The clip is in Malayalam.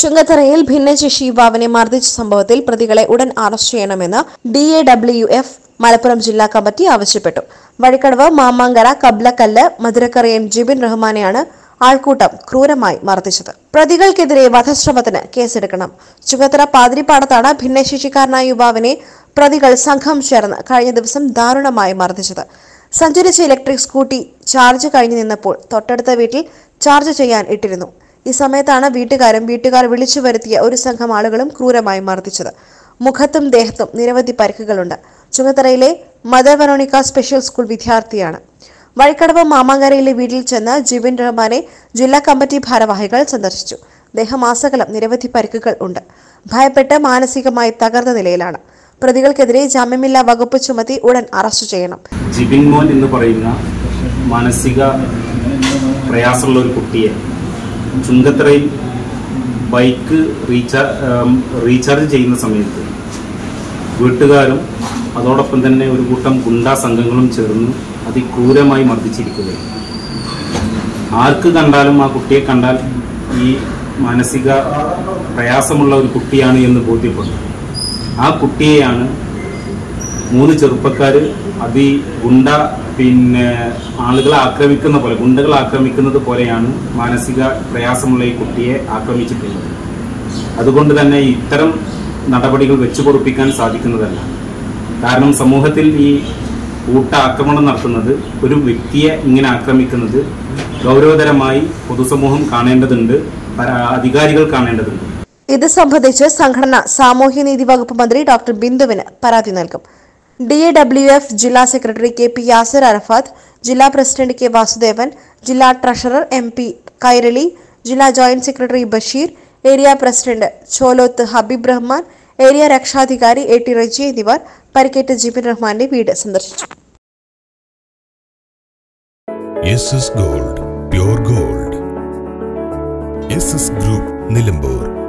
ചുങ്കത്തറയിൽ ഭിന്നശേഷി യുവാവിനെ മർദ്ദിച്ച സംഭവത്തിൽ പ്രതികളെ ഉടൻ അറസ്റ്റ് ചെയ്യണമെന്ന് DAWF മലപ്പുറം ജില്ലാ കമ്മിറ്റി ആവശ്യപ്പെട്ടു. വഴിക്കടവ് മാമാങ്കര കബ്ലക്കല്ല് മധുരക്കരയൻ ജിബിൻ റഹ്മാനെയാണ് ആൾക്കൂട്ടം ക്രൂരമായി മർദ്ദിച്ചത്. പ്രതികൾക്കെതിരെ വധശ്രമത്തിന് കേസെടുക്കണം. ചുങ്കത്തറ പാതിരിപ്പാടത്താണ് ഭിന്നശേഷിക്കാരനായ യുവാവിനെ പ്രതികൾ സംഘം ചേർന്ന് കഴിഞ്ഞ ദിവസം ദാരുണമായി മർദ്ദിച്ചത്. സഞ്ചരിച്ച ഇലക്ട്രിക് സ്കൂട്ടി ചാർജ് കഴിഞ്ഞു നിന്നപ്പോൾ തൊട്ടടുത്ത വീട്ടിൽ ചാർജ് ചെയ്യാൻ ഇട്ടിരുന്നു. ഈ സമയത്താണ് വീട്ടുകാർ വിളിച്ചു വരുത്തിയ ഒരു സംഘം ആളുകളും ക്രൂരമായി മർദ്ദിച്ചത്. മുഖത്തും ദേഹത്തും നിരവധി പരിക്കുകളുണ്ട്. ചുങ്കത്തറയിലെ മദർ വെറോണിക്ക സ്പെഷ്യൽ സ്കൂൾ വിദ്യാർത്ഥിയാണ്. വഴിക്കടവ് മാമാങ്കരയിലെ വീട്ടിൽ ചെന്ന് ജിബിൻ റഹ്മാനെ ജില്ലാ കമ്മിറ്റി ഭാരവാഹികൾ സന്ദർശിച്ചു. ദേഹമാസകലം നിരവധി പരിക്കുകൾ ഉണ്ട്. ഭയപ്പെട്ട് മാനസികമായി തകർന്ന നിലയിലാണ്. പ്രതികൾക്കെതിരെ ജാമ്യമില്ലാ വകുപ്പ് ചുമത്തി ഉടൻ അറസ്റ്റ് ചെയ്യണം. ജിബിൻ മോൻ എന്ന് പറയുന്ന മാനസിക പ്രയാസമുള്ള ഒരു കുട്ടിയെ ചുങ്കത്തറയിൽ ബൈക്ക് റീചാർജ് ചെയ്യുന്ന സമയത്ത് വീട്ടുകാരും അതോടൊപ്പം തന്നെ ഒരു കൂട്ടം ഗുണ്ടാ സംഘങ്ങളും ചേർന്ന് അതിക്രൂരമായി മർദ്ദിച്ചിരിക്കുകയാണ്. ആർക്ക് കണ്ടാലും ആ കുട്ടിയെ കണ്ടാൽ ഈ മാനസിക പ്രയാസമുള്ള ഒരു കുട്ടിയാണ് എന്ന് ബോധ്യപ്പെടും. ആ കുട്ടിയെയാണ് 3 ചെറുപ്പക്കാർ ആളുകളെ ആക്രമിക്കുന്ന പോലെ ഗുണ്ടകൾ ആക്രമിക്കുന്നത് പോലെയാണ് മാനസിക പ്രയാസമുള്ള ഈ കുട്ടിയെ ആക്രമിച്ചിട്ടുള്ളത്. അതുകൊണ്ട് തന്നെ ഇത്തരം നടപടികൾ വെച്ചു പൊറുപ്പിക്കാൻ സാധിക്കുന്നതല്ല. കാരണം സമൂഹത്തിൽ ഈ കൂട്ടാക്രമണം നടത്തുന്നത്, ഒരു വ്യക്തിയെ ഇങ്ങനെ ആക്രമിക്കുന്നത് ഗൗരവതരമായി പൊതുസമൂഹം കാണേണ്ടതുണ്ട്, അധികാരികൾ കാണേണ്ടതുണ്ട്. ഇത് സംബന്ധിച്ച് സംഘടന സാമൂഹ്യനീതി വകുപ്പ് മന്ത്രി ഡോക്ടർ ബിന്ദുവിന് പരാതി നൽകും. DAWF ജില്ലാ സെക്രട്ടറി KP യാസർ അറഫാത്ത്, ജില്ലാ പ്രസിഡന്റ് K വാസുദേവൻ, ജില്ലാ ട്രഷറർ MP കൈരളി, ജില്ലാ joint secretary Basheer, area president Choloth Habeeb Rahman, area രക്ഷാധികാരി AT റജി എന്നിവർ പരിക്കേറ്റ ജിബിൻ റഹ്മാന്റെ വീട് സന്ദർശിച്ചു. SS Gold, Pure Gold. SS Group, Nilambur.